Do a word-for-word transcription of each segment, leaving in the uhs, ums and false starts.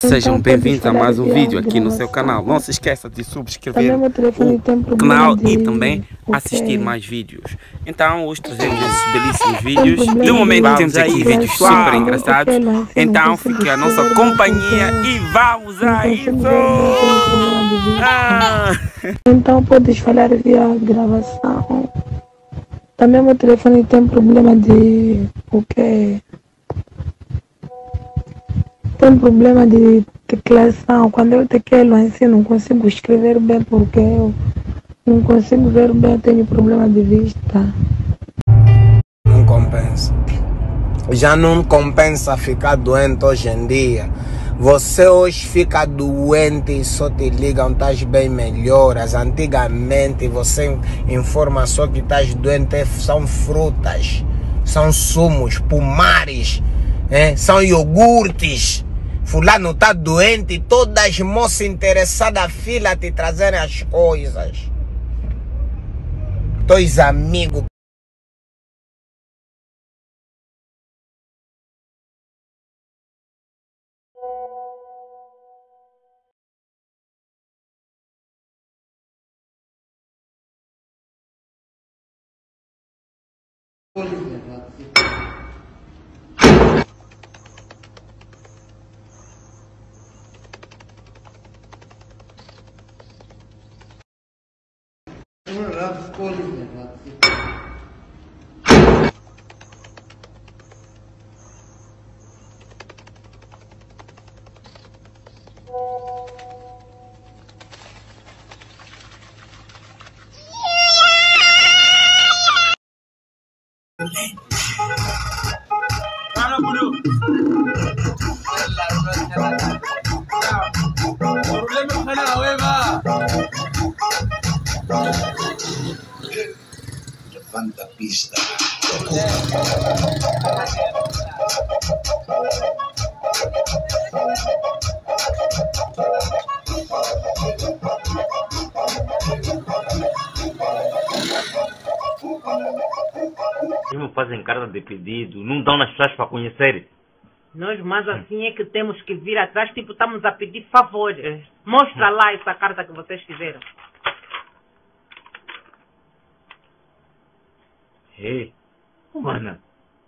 Sejam bem-vindos a mais um vídeo aqui no seu canal. Não se esqueça de subscrever o canal e também assistir mais vídeos. Então hoje trazemos esses belíssimos vídeos. De momento temos aqui vídeos super engraçados. Então fique a nossa companhia e vamos a isso! Ah. Então podes falar via gravação. Também meu telefone tem problema de o que? Tem problema de teclação. Quando eu tecleo assim não consigo escrever bem porque eu não consigo ver bem, eu tenho problema de vista. Não compensa. Já não compensa ficar doente hoje em dia. Você hoje fica doente e só te ligam, estás bem, melhoras. Antigamente você informa só que estás doente, são frutas, são sumos, pomares, é? São iogurtes. Fulano está doente, todas as moças interessadas a fila te trazerem as coisas. Dois amigos. Levanta a pista. Eles fazem carta de pedido, não dão nas pessoas para conhecer. Nós, mas assim é que temos que vir atrás, tipo, estamos a pedir favores. Mostra lá essa carta que vocês fizeram. Ei, humana.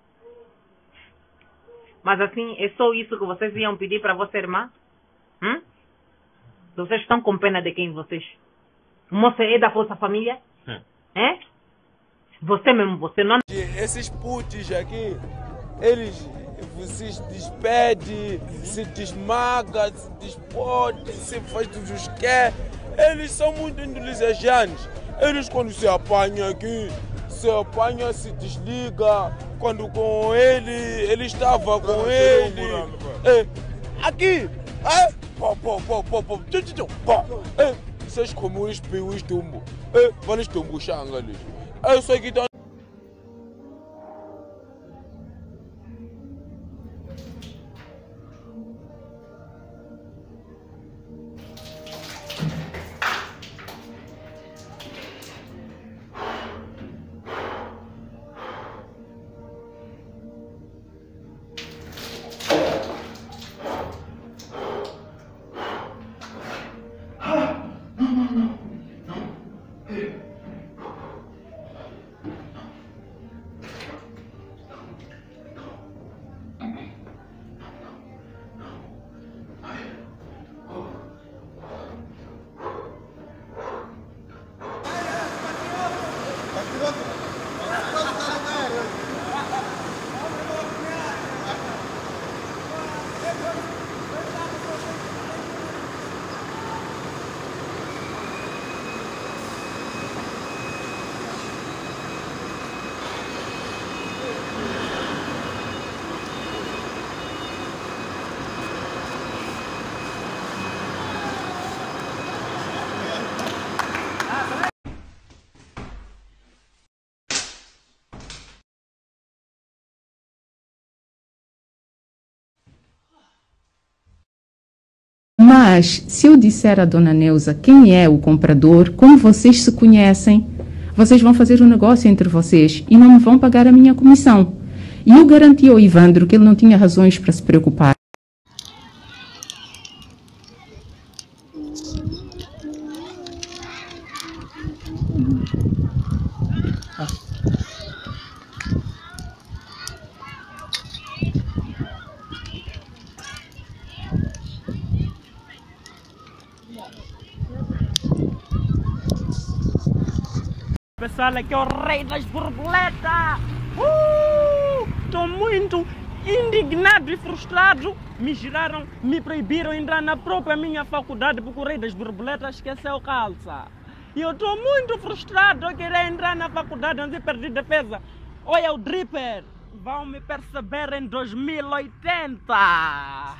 Mas assim, é só isso que vocês iam pedir para vossa irmã? Hum? Vocês estão com pena de quem vocês? O moço é da vossa família? Hum. É? Você mesmo, você não... Esses putos aqui, eles se despedem, se desmaga, se despode, se faz tudo o que quer. Eles são muito inteligentes. Eles quando se apanham aqui, se apanha, se desliga. Quando com ele, ele estava com ele. É, aqui, é, pô, pô, pô, pô, pô, tchum, tchum, pô, é, vocês como isto, isto, tumbo, é, vão isto, tumbo, xanga ali. É isso aqui, tá. Mas, se eu disser a Dona Neuza quem é o comprador, como vocês se conhecem, vocês vão fazer um negócio entre vocês e não me vão pagar a minha comissão. E eu garanti ao Ivandro que ele não tinha razões para se preocupar. sala, que é o rei das borboletas. Estou uh, muito indignado e frustrado. Me giraram, me proibiram entrar na própria minha faculdade porque o rei das borboletas esqueceu calça. E eu estou muito frustrado, eu queria entrar na faculdade, mas eu perdi defesa. Olha o Dripper, vão me perceber em dois mil e oitenta.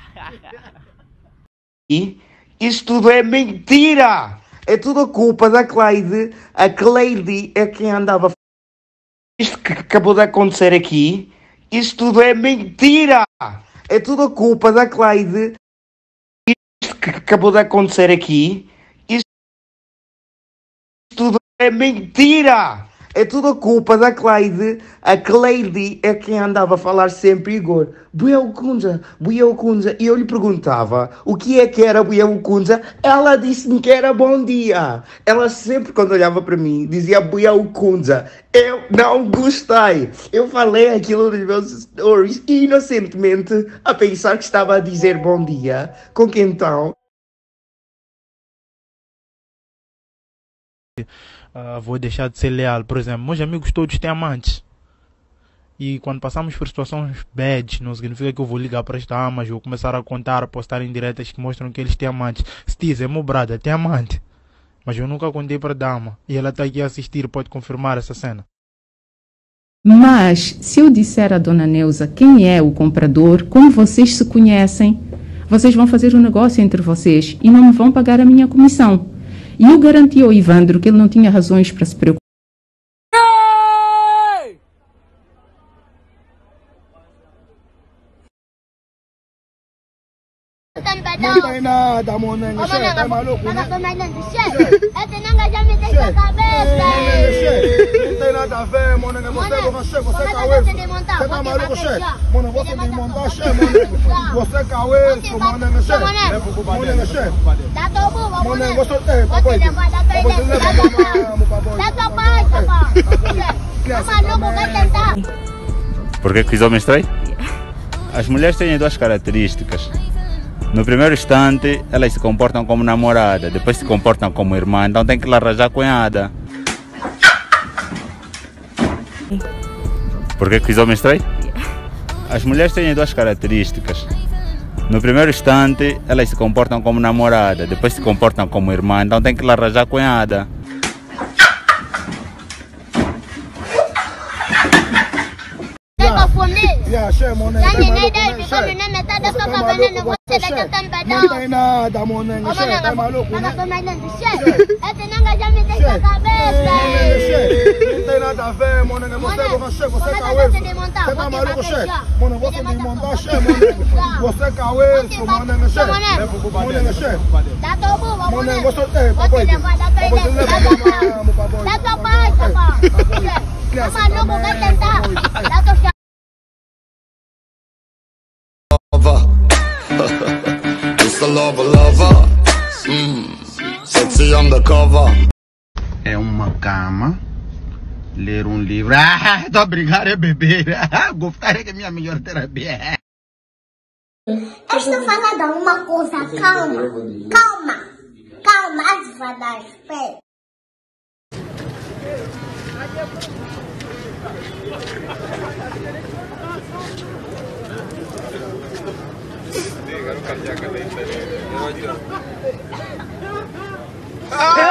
E isso tudo é mentira! É tudo a culpa da Cleide. A Cleide é quem andava... Isto que acabou de acontecer aqui, isso tudo é mentira! É tudo a culpa da Cleide. Isto que acabou de acontecer aqui, isso tudo é mentira! É tudo a culpa da Cleide. A Cleide é quem andava a falar sempre, Igor, Buiel Kunza, Buiel Kunza. E eu lhe perguntava o que é que era Buiel Kunza. Ela disse-me que era bom dia. Ela sempre, quando olhava para mim, dizia Buiel Kunza. Eu não gostei. Eu falei aquilo nos meus stories inocentemente a pensar que estava a dizer bom dia. Com que então... Uh, vou deixar de ser leal. Por exemplo, meus amigos todos têm amantes. E quando passamos por situações bad, não significa que eu vou ligar para as damas, vou começar a contar, a postar em diretas que mostram que eles têm amantes. Se diz, é meu brother, tem amante. Mas eu nunca contei para a dama. E ela está aqui a assistir, pode confirmar essa cena. Mas, se eu disser à dona Neuza quem é o comprador, como vocês se conhecem, vocês vão fazer um negócio entre vocês e não me vão pagar a minha comissão. E eu garanti ao Ivandro que ele não tinha razões para se preocupar. Não tem nada, monenga, chefe, tá maluco, né? Chefe, não tem nada a ver, monenga, você, você, você é cauê. Você tá maluco, chefe? Monenga, você desmontar, chefe, monenga. Você é cauê, monenga, chefe. Monenga, chefe. Monenga, você é, papai. Você é papai. Por que que os homens traem? As mulheres têm duas características. No primeiro instante, elas se comportam como namorada, depois se comportam como irmã, então tem que lá arranjar cunhada. Por que que os homens traem? As mulheres têm duas características. No primeiro instante, elas se comportam como namorada, depois se comportam como irmã, então tem que lá arranjar cunhada. Yeah, share money. Não tem nada, monenga, chefe, tá maluco, né? Não tem nada a ver, monenga, você, você, você é cauê. Você tá maluco, chefe? Monenga, você desmontar, chefe, monenga. Você é cauê, monenga, chefe. Monenga, chefe. Monenga, você é, papai. Você leva pro papai. Dá tua paz, papai. Tá maluco, vai tentar. Dá tua It's the lover lover, mm. Sexy undercover. É uma cama, ler um livro. Ah, tô a brigar é beber. Gostar é que é minha melhor terapia. Eu estou falando uma coisa, calma, calma, calma, antes de falar, espera. Ah!